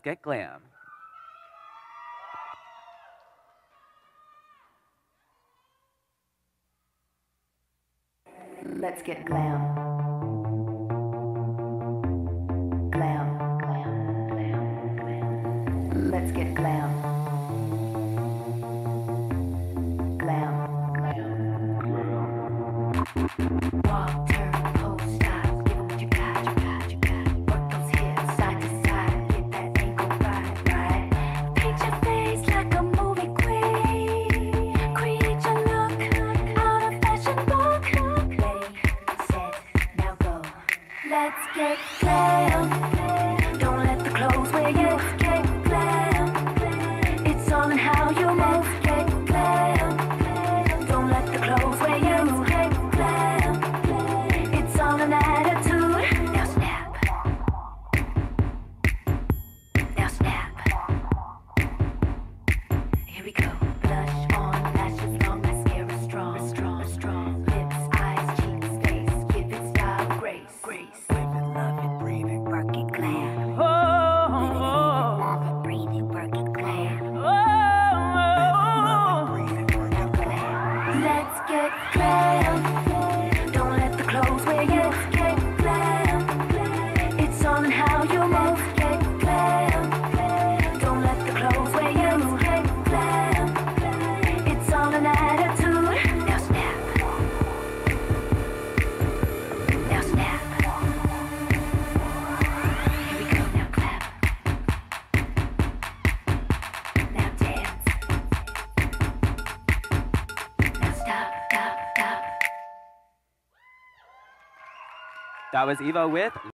Get glam. Let's get glam. Glam, glam, glam, glam. Let's get glam. Glam, glam, glam. Walk, turn, pose, stop. Give 'em what you got, you got, you got. Work those hips side to side. Get that ankle right, right. Paint your face like a movie queen. Create your look out of fashion book. Ready, set, now go. Let's get glam. Don't let the clothes wear you. Let's get glam. It's all in how you move. Let's get glam. Don't let the clothes wear you. Let's get glam. It's all an attitude. Now snap. Now snap. Here we go. Blush on, lashes long, mascara strong, strong, strong. Lips, eyes, cheeks, face. Give it style, grace, grace. Live it, love it, breathe it, work it, glam. Love it, breathe it, work it, glam. Let's get glam. Don't let the clothes wear you. Let's get glam. It's all in how you move. Let's get glam. Don't let the clothes wear you. Let's get glam. It's all an attitude. Now snap. Now snap. Here we go. Now clap. Now dance. Now stop, stop, stop. That was Eva with